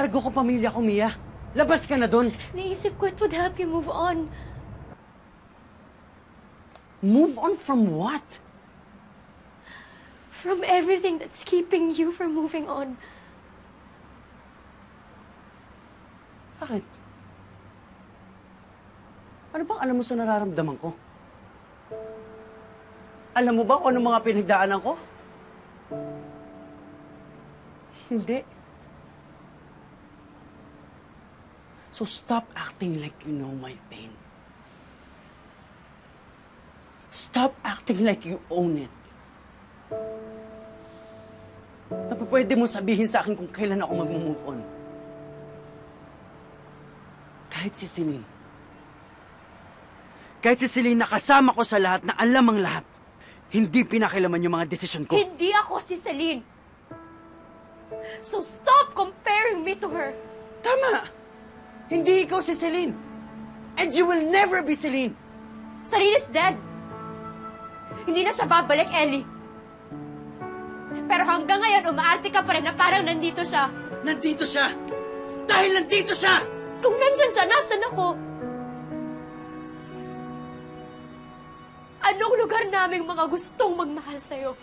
Cargo ko pamilya ko, Mia. Labas ka na dun. Naisip ko it would help you move on. Move on from what? From everything that's keeping you from moving on. Bakit? Ano bang alam mo sa nararamdaman ko? Alam mo ba kung anong mga pinagdaanan ko? Hindi. So stop acting like you know my pain. Stop acting like you own it. Pwede mo sabihin sa akin kung kailan ako mag-move on. Kahit si Celine. Kahit si Celine nakasama ko sa lahat na alam ang lahat, hindi pinakilaman yung mga desisyon ko. Hindi ako si Celine. So stop comparing me to her. Tama! Hindi ikaw si Celine. And you will never be Celine. Celine is dead. Hindi na siya babalik, Ellie. Pero hanggang ngayon, umaarte ka pa rin na parang nandito siya. Nandito siya! Dahil nandito siya! Kung nandyan siya, nasan ako? Anong lugar naming mga gustong magmahal sa'yo?